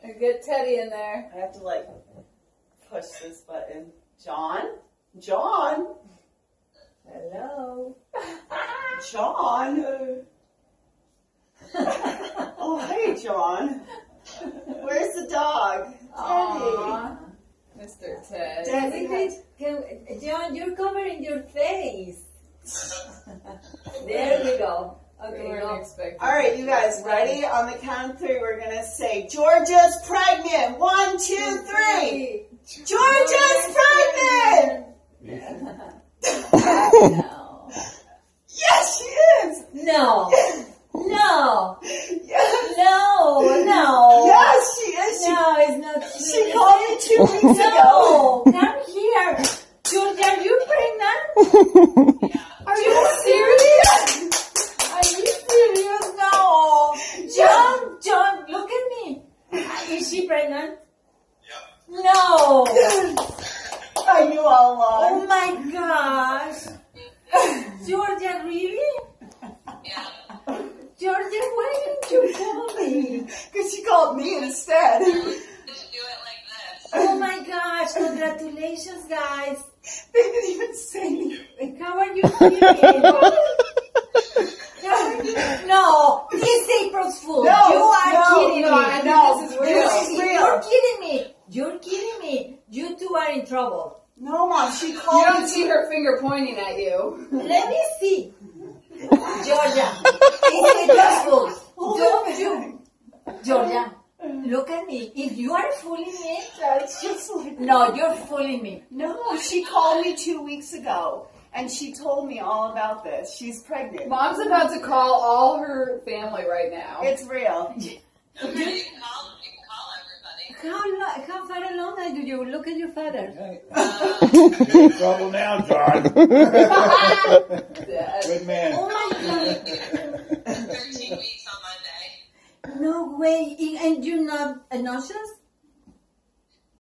And get Teddy in there. I have to like push this button. John? John? Hello. John? Oh, hey, John. Where's the dog? Aww. Mr. Ted. Teddy. John, you're covering your face. There we go. Okay, go. All right, you guys ready? On the count of three, we're going to say, Georgia's pregnant. 1, 2, 3. Georgia's pregnant! No. Yes, she is! No. No. Yes! No. Yes, she is! No, it's not true. She called me 2 weeks ago. No, come here. Georgia, are you pregnant? Are you serious? Are you serious? No. John, look at me. Is she pregnant? Yeah. No. I knew all along. Oh my gosh. Georgia, really? Yeah. Georgia, why didn't you tell me? Because she called me instead. Just do it like this. Oh my gosh, congratulations, guys. They didn't even say anything. How are you feeling? No, this is April's Fool. No, You are kidding me. No, This is real. This is real. You're kidding me. You're kidding me. You two are in trouble. No, Mom, she You called don't me. see her finger pointing at you. Let me see. Georgia, it's April's Fool. Don't you? Georgia, look at me. If you are fooling me, It's just like, no, you're fooling me. no, she called me 2 weeks ago, and she told me all about this. She's pregnant. Mom's about to call all her family right now. It's real. Okay, you can call everybody. How far along are you? Look at your father. You're in trouble now, John. Good man. Oh my God. 13 weeks on Monday. No way. And you're not nauseous?